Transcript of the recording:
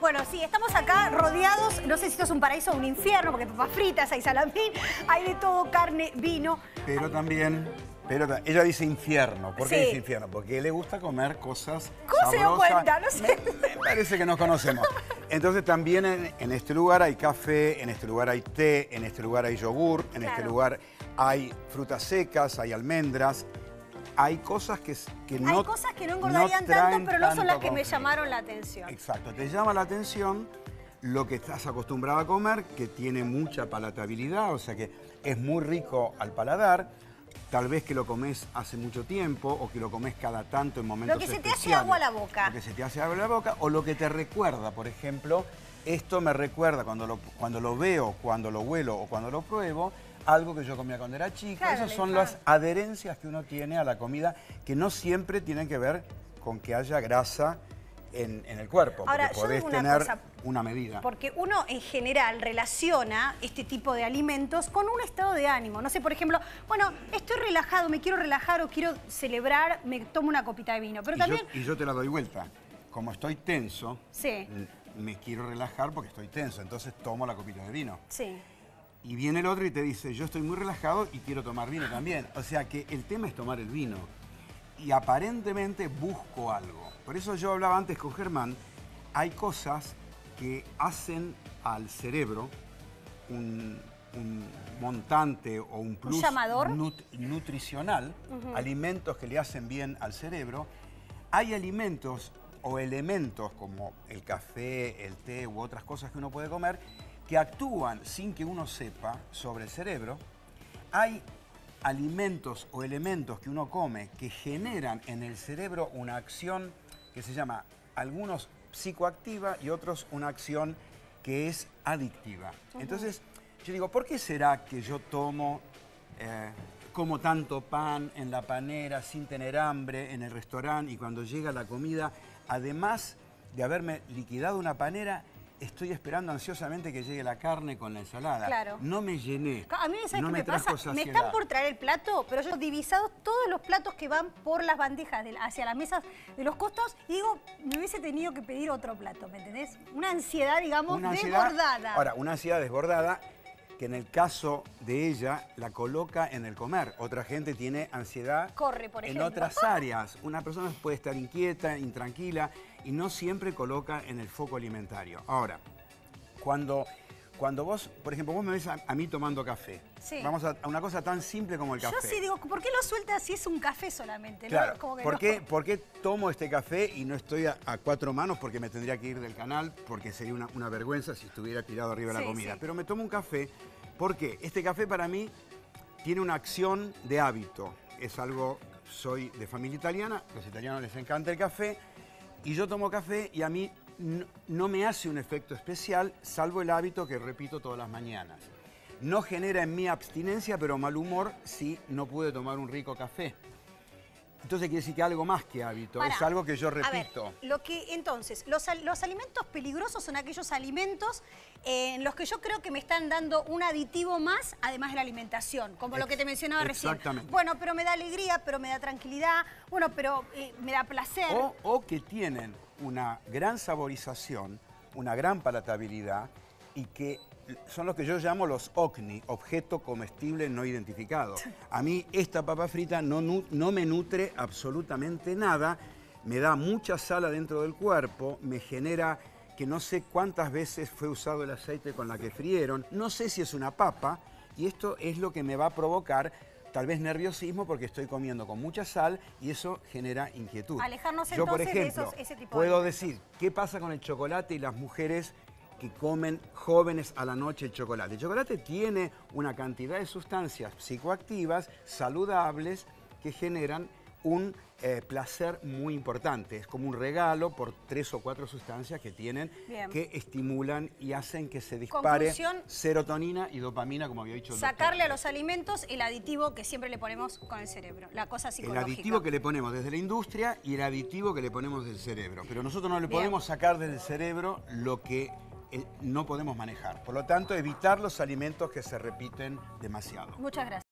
Bueno, sí, estamos acá rodeados, no sé si esto es un paraíso o un infierno, porque hay papas fritas, hay salamín, hay de todo, carne, vino. Pero también, ella dice infierno. ¿Por qué Sí. dice infierno? Porque le gusta comer cosas ¿Cómo se dio sabrosas. cuenta? No sé. Me parece que nos conocemos. Entonces también en este lugar hay café, en este lugar hay té, en este lugar hay yogur, en este lugar hay frutas secas, hay almendras. Hay cosas que no Hay cosas que no engordarían tanto, pero no son las que me llamaron la atención. Exacto, te llama la atención lo que estás acostumbrado a comer, que tiene mucha palatabilidad, o sea que es muy rico al paladar. Tal vez que lo comes hace mucho tiempo o que lo comes cada tanto en momentos especiales. Lo que se te hace agua a la boca. Lo que se te hace agua a la boca o lo que te recuerda, por ejemplo, esto me recuerda cuando lo veo, cuando lo huelo o cuando lo pruebo, algo que yo comía cuando era chica. Claro, Esas son las adherencias que uno tiene a la comida, que no siempre tienen que ver con que haya grasa en el cuerpo. Ahora, porque yo podés digo una tener cosa, una medida. Porque uno en general relaciona este tipo de alimentos con un estado de ánimo. No sé, por ejemplo, bueno, estoy relajado, me quiero relajar o quiero celebrar, me tomo una copita de vino. Pero también... Yo te la doy vuelta. Como estoy tenso, Sí. me quiero relajar porque estoy tenso, entonces tomo la copita de vino. Sí. Y viene el otro y te dice, yo estoy muy relajado y quiero tomar vino también. O sea que el tema es tomar el vino. Y aparentemente busco algo. Por eso yo hablaba antes con Germán, hay cosas que hacen al cerebro un montante o un plus ¿Un llamador? nutricional, alimentos que le hacen bien al cerebro. Hay alimentos o elementos como el café, el té u otras cosas que uno puede comer que actúan sin que uno sepa sobre el cerebro. Hay alimentos o elementos que uno come que generan en el cerebro una acción que se llama, algunos psicoactiva y otros una acción que es adictiva. Entonces, yo digo, ¿por qué será que yo como tanto pan en la panera sin tener hambre en el restaurante y cuando llega la comida, además de haberme liquidado una panera, estoy esperando ansiosamente que llegue la carne con la ensalada? Claro. No me llené. A mí, ¿sabes qué me pasa? trajo Me saciedad. están por traer el plato, pero yo he divisado todos los platos que van por las bandejas hacia las mesas de los costados y digo, me hubiese tenido que pedir otro plato, ¿me entendés? Una ansiedad, digamos, desbordada. Ahora, una ansiedad desbordada que en el caso de ella la coloca en el comer. Otra gente tiene ansiedad Corre, por ejemplo. en otras áreas. Una persona puede estar inquieta, intranquila y no siempre coloca en el foco alimentario. Ahora, cuando vos, por ejemplo, vos me ves a mí tomando café. Sí. Vamos a una cosa tan simple como el café. Yo sí digo, ¿por qué lo sueltas si es un café solamente? Claro, ¿no? Como que ¿por qué tomo este café y no estoy a cuatro manos porque me tendría que ir del canal? Porque sería una vergüenza si estuviera tirado arriba de la comida. Sí. Pero me tomo un café porque este café para mí tiene una acción de hábito. Es algo, soy de familia italiana, los italianos les encanta el café y yo tomo café y a mí no me hace un efecto especial, salvo el hábito que repito todas las mañanas. No genera en mí abstinencia, pero mal humor si no pude tomar un rico café. Entonces quiere decir que algo más que hábito, es algo que yo repito. A ver, entonces, los alimentos peligrosos son aquellos alimentos en los que yo creo que me están dando un aditivo más, además de la alimentación, como lo que te mencionaba recién. Exactamente. Bueno, pero me da alegría, pero me da tranquilidad, bueno, pero me da placer. O que tienen una gran saborización, una gran palatabilidad y que son los que yo llamo los OCNI, objeto comestible no identificado. A mí esta papa frita no me nutre absolutamente nada, me da mucha sal adentro del cuerpo, me genera que no sé cuántas veces fue usado el aceite con la que frieron, no sé si es una papa y esto es lo que me va a provocar tal vez nerviosismo porque estoy comiendo con mucha sal y eso genera inquietud. Alejarnos Yo, por entonces ejemplo, de ese tipo de puedo alimentos. decir, ¿qué pasa con el chocolate y las mujeres que comen jóvenes a la noche el chocolate? El chocolate tiene una cantidad de sustancias psicoactivas, saludables, que generan un placer muy importante. Es como un regalo por 3 o 4 sustancias que tienen, que estimulan y hacen que se dispare serotonina y dopamina, como había dicho el doctor. Sacarle a los alimentos el aditivo que siempre le ponemos con el cerebro, la cosa psicológica. El aditivo que le ponemos desde la industria y el aditivo que le ponemos del cerebro. Pero nosotros no le podemos sacar del cerebro lo que no podemos manejar. Por lo tanto, evitar los alimentos que se repiten demasiado. Muchas gracias.